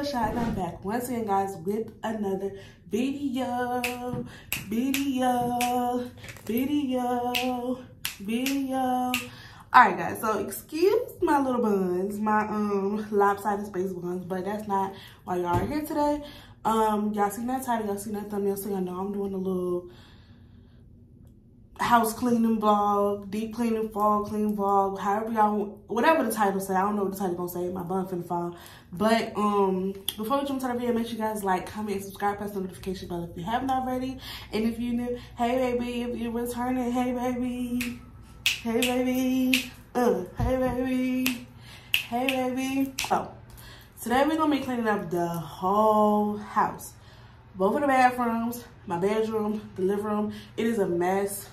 Shot, and I'm back once again, guys, with another video. Alright, guys, so excuse my little buns, my lopsided space buns, but that's not why y'all are here today. Y'all seen that title, y'all seen that thumbnail, so y'all know I'm doing a little house cleaning vlog, deep cleaning fall clean vlog, however y'all, whatever the title say. I don't know what the title gonna say. My bun finna fall. But before we jump to the video, make sure you guys like, comment, and subscribe, press the notification bell if you haven't already. And if you're new, hey baby. If you're returning, hey baby. Hey baby. Hey baby. Hey baby. So today we're gonna be cleaning up the whole house. Both of the bathrooms, my bedroom, the living room. It is a mess.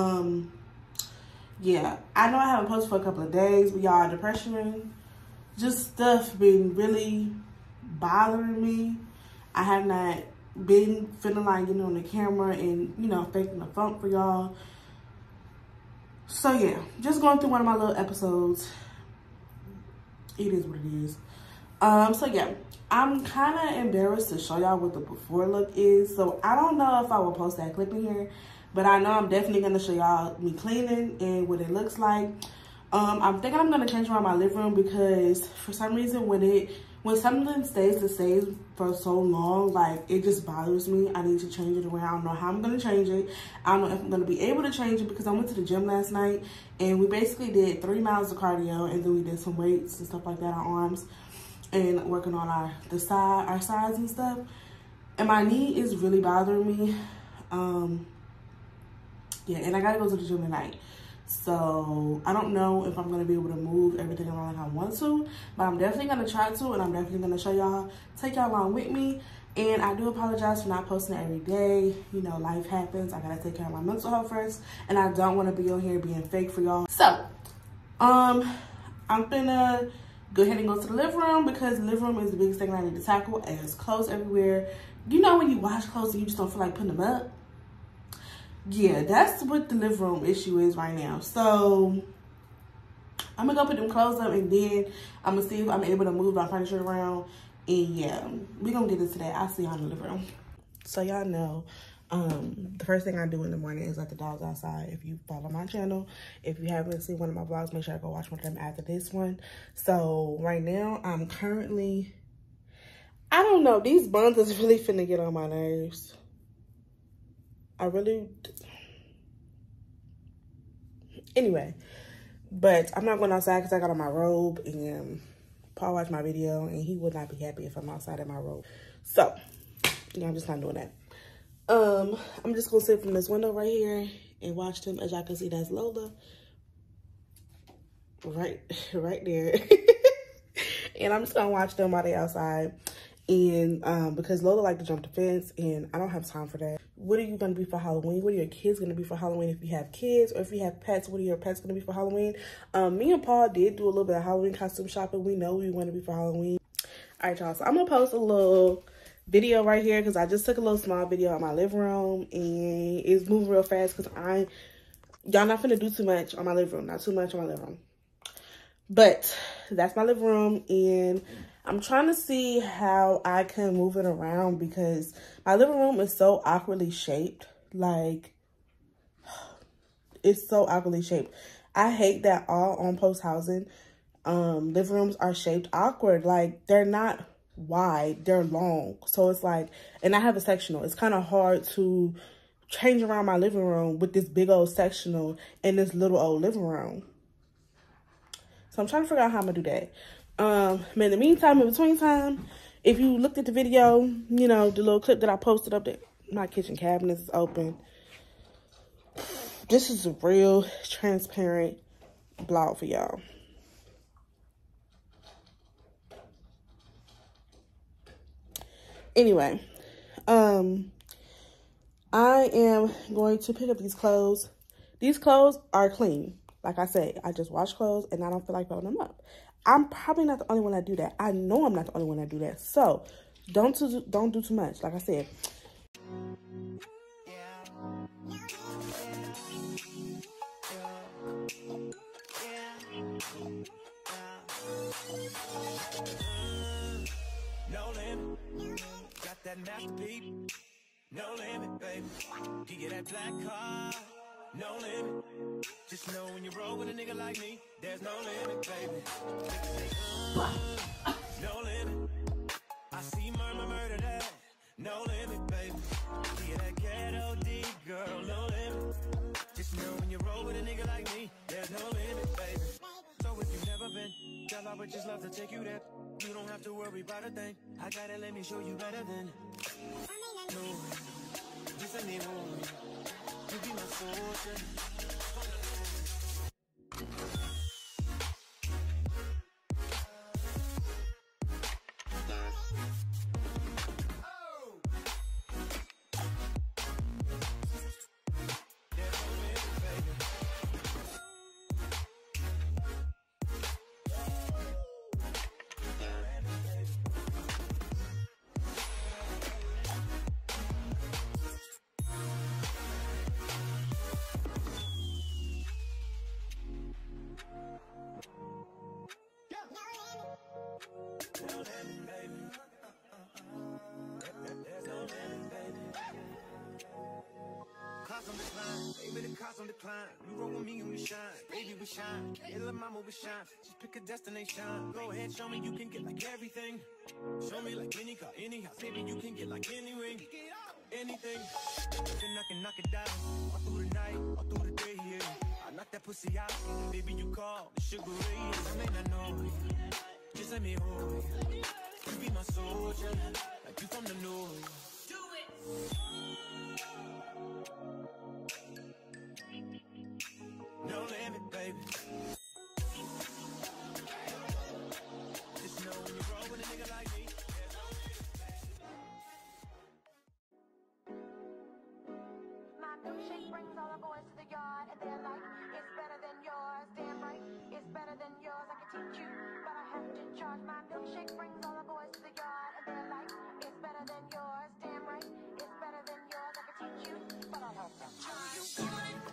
Yeah, I know I haven't posted for a couple of days, but y'all, depression, just stuff been really bothering me. I have not been feeling like getting on the camera and, you know, faking the funk for y'all. So yeah, just going through one of my little episodes. It is what it is. So yeah, I'm kind of embarrassed to show y'all what the before look is. So I don't know if I will post that clip in here, but I know I'm definitely going to show y'all me cleaning and what it looks like. I'm thinking I'm going to change around my living room because for some reason when something stays the same for so long, like, it just bothers me. I need to change it around. I don't know how I'm going to change it. I don't know if I'm going to be able to change it because I went to the gym last night and we basically did 3 miles of cardio and then we did some weights and stuff like that on arms and working on our sides and stuff. And my knee is really bothering me. Yeah, and I gotta go to the gym tonight. So I don't know if I'm gonna be able to move everything around like I want to, but I'm definitely gonna try to, and I'm definitely gonna show y'all, take y'all along with me. And I do apologize for not posting every day. You know, life happens. I gotta take care of my mental health first, and I don't wanna be on here being fake for y'all. So, I'm gonna go ahead and go to the living room because the living room is the biggest thing I need to tackle. There's clothes everywhere. You know when you wash clothes and you just don't feel like putting them up? Yeah, that's what the living room issue is right now. So I'm gonna go put them clothes up and then I'm gonna see if I'm able to move my furniture around. And yeah, we're gonna get into that. I'll see y'all in the living room. So y'all know, the first thing I do in the morning is let the dogs outside. If you follow my channel, if you haven't seen one of my vlogs, make sure I go watch one of them after this one. So right now I'm currently, I don't know, these buns is really finna get on my nerves. Anyway, but I'm not going outside because I got on my robe and Paul watched my video and he would not be happy if I'm outside in my robe. So, you know, I'm just not doing that. I'm just gonna sit from this window right here and watch them. As y'all can see, that's Lola. Right there. And I'm just gonna watch them while they outside. And because Lola like to jump the fence and I don't have time for that. What are you gonna be for Halloween? What are your kids gonna be for Halloween? If you have kids or if you have pets, what are your pets gonna be for Halloween? Me and Paul did do a little bit of Halloween costume shopping. We know we want to be for Halloween. All right, y'all, so I'm gonna post a little video right here because I just took a little small video of my living room and it's moving real fast because y'all not finna do too much on my living room. Not too much on my living room. But that's my living room and I'm trying to see how I can move it around because my living room is so awkwardly shaped. Like, it's so awkwardly shaped. I hate that all on-post housing living rooms are shaped awkward. Like, they're not wide, they're long. So it's like, and I have a sectional. It's kind of hard to change around my living room with this big old sectional and this little old living room. So I'm trying to figure out how I'm gonna do that. In the meantime, in between time, if you looked at the video, you know, the little clip that I posted up there, my kitchen cabinet is open. This is a real transparent blog for y'all. Anyway, I am going to pick up these clothes. These clothes are clean. Like I said, I just wash clothes and I don't feel like throwing them up. I'm probably not the only one that do that. I know I'm not the only one that do that. So don't do too much. Like I said. no limit. Got that masterpiece, no limit, baby. You get that black card, no limit. Just know when you roll with a nigga like me, there's no limit, baby. No limit. I see murder that, no limit, baby. You that ghetto D girl, no limit. Just know when you roll with a nigga like me, there's no limit, baby. So if you've never been, girl, I would just love to take you there. You don't have to worry about a thing. I gotta let me show you better than. No, just let me hold you. You be my soldier. On decline, you roll with me and we shine, baby we shine, yeah, little mama we shine, just pick a destination, go ahead show me you can get like everything, show me like any car, any house, baby you can get like any ring, anything, then I can knock it down, all through the night, all through the day, yeah, I knock that pussy out, baby you call, the sugar ray, I may not know you, just let me hold you, you be my soldier, like you from the north, do it. No limit, baby. Just know when you roll with a nigga like me. My milkshake brings all the boys to the yard, and they're like, it's better than yours. Damn right, it's better than yours. I can teach you, but I have to charge. My milkshake brings all the boys to the yard, and they're like, it's better than yours. Damn right, it's better than yours. I can teach you, but I have to charge.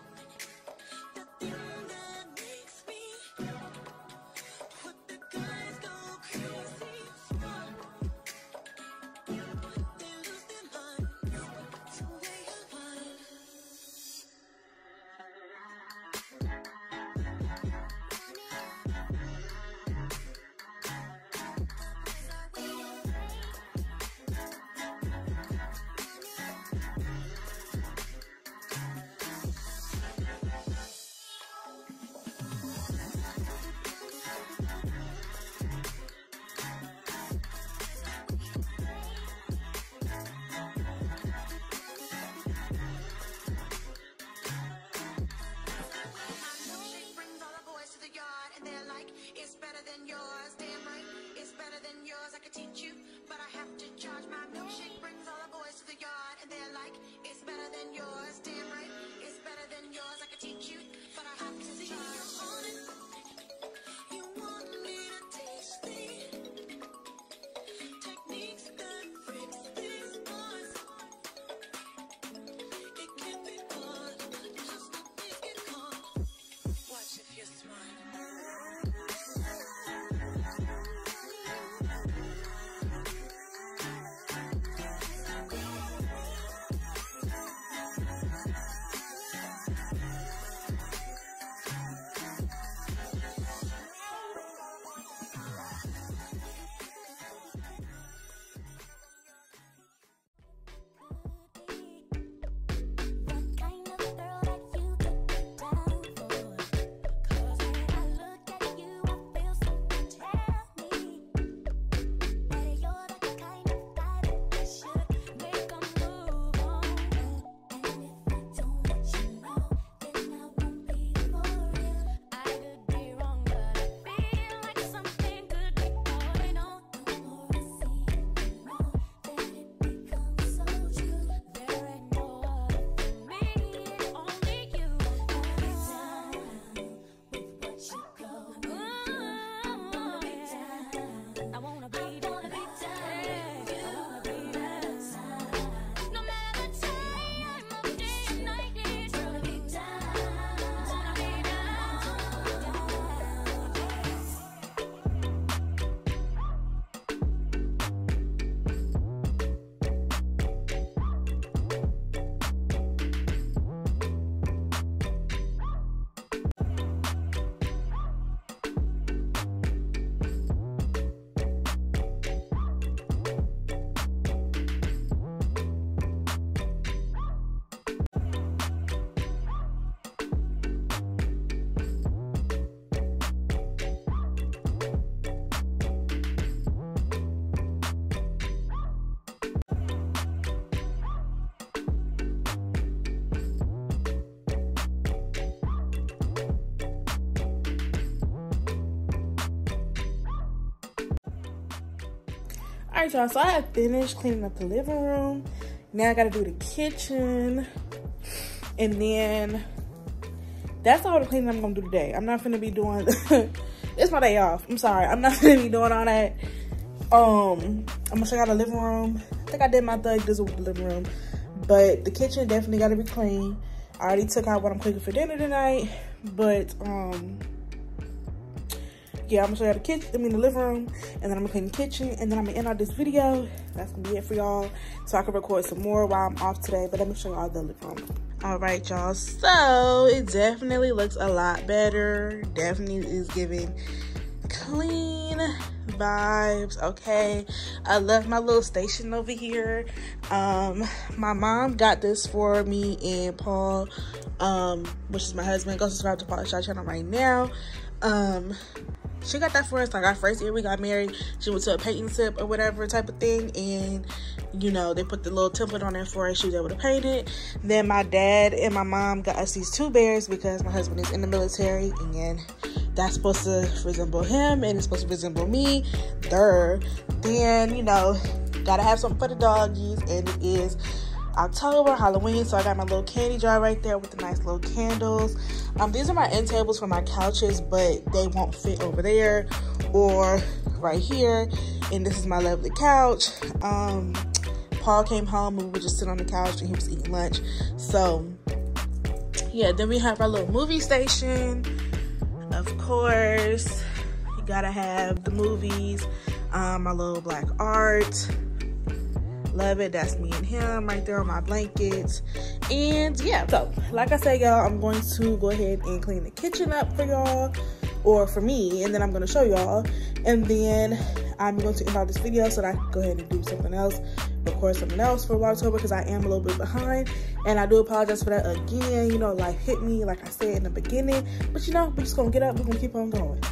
What kind of girl that you get down for? 'Cause All right, y'all, so I have finished cleaning up the living room. Now I gotta do the kitchen. And then that's all the cleaning I'm gonna do today. I'm not gonna be doing, it's my day off. I'm sorry, I'm not gonna be doing all that. I'm gonna show y'all the living room. I think I did my thug dizzle with the living room. But the kitchen definitely gotta be clean. I already took out what I'm cooking for dinner tonight. But, yeah, I'm gonna show y'all the living room, and then I'm gonna clean the kitchen, and then I'm gonna end out this video. That's gonna be it for y'all, so I can record some more while I'm off today. But let me show y'all the living room. All right, y'all, so it definitely looks a lot better. Definitely is giving clean vibes. Okay, I love my little station over here. My mom got this for me and Paul, which is my husband. Go subscribe to Paul's channel right now. She got that for us like our first year we got married. She went to a painting tip or whatever type of thing, and you know, they put the little template on there for us. She was able to paint it. Then my dad and my mom got us these 2 bears because my husband is in the military, and that's supposed to resemble him and it's supposed to resemble me. Then, you know, gotta have something for the doggies, and it is October, Halloween, so I got my little candy jar right there with the nice little candles. These are my end tables for my couches, but they won't fit over there or right here. And this is my lovely couch. Paul came home and we would just sit on the couch and he was eating lunch. So yeah, then we have our little movie station. Of course, you gotta have the movies. My little black art. Love it. That's me and him right there on my blankets. And yeah, so like I said, y'all, I'm going to go ahead and clean the kitchen up for y'all, or for me, and then I'm going to show y'all, and then I'm going to end out this video so that I can go ahead and do something else, record something else for October, because I am a little bit behind, and I do apologize for that again. You know, life hit me like I said in the beginning, but you know, we're just gonna get up, we're gonna keep on going.